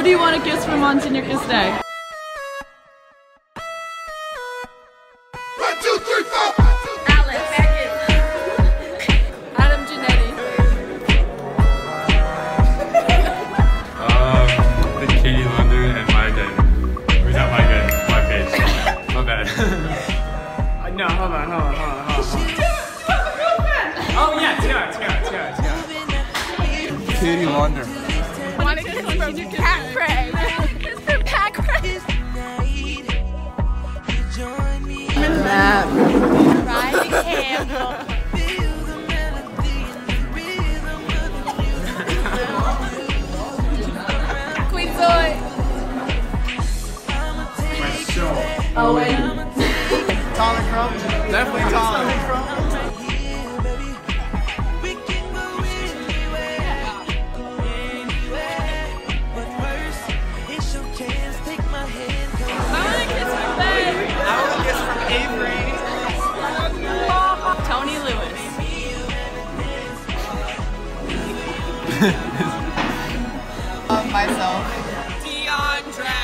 do you want a kiss from on Tinderkiss Day? 1, 2, 3, 4. Alex Beckett. Adam Genetti. The Katie Lunder and my guy. Or not my guy, my page. My bad. No, hold on. Oh yeah, Tiara. Katie Lunder. Want a kiss from Pat Craig. Kiss from Pat Craig. Matt. Riley Campbell. Queen Zoe. My show. Owen. Tyler Crumb. Definitely Tyler. Tony Lewis. Myself. DeAndre.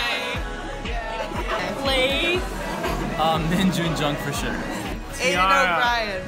Blaze. Min Jun Jung for sure. Aiden O'Brien.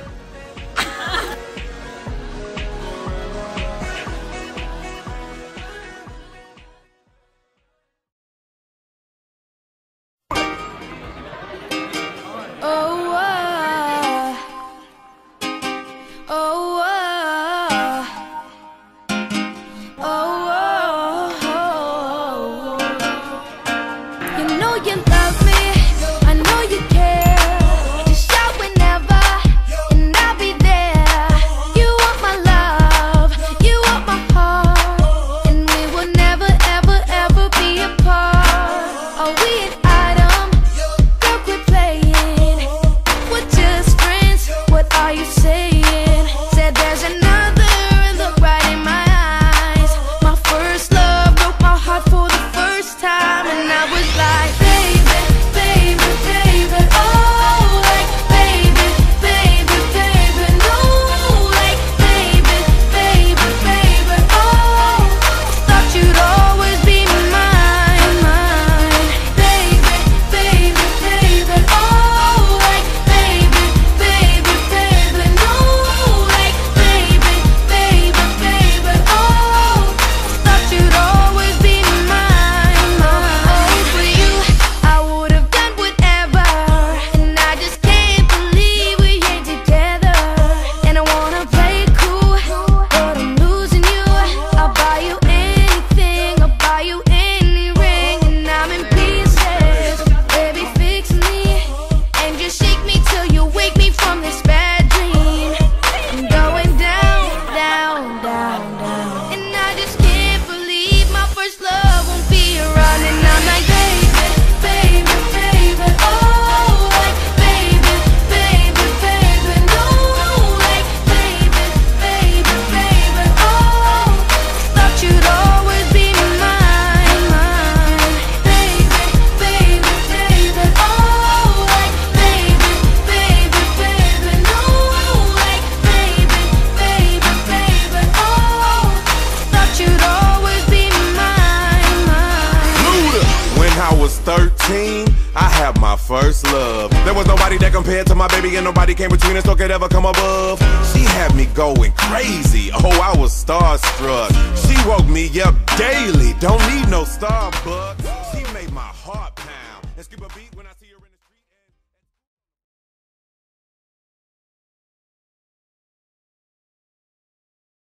I have my first love. There was nobody that compared to my baby, and nobody came between us or could ever come above. She had me going crazy. Oh, I was starstruck. She woke me up daily. Don't need no Starbucks.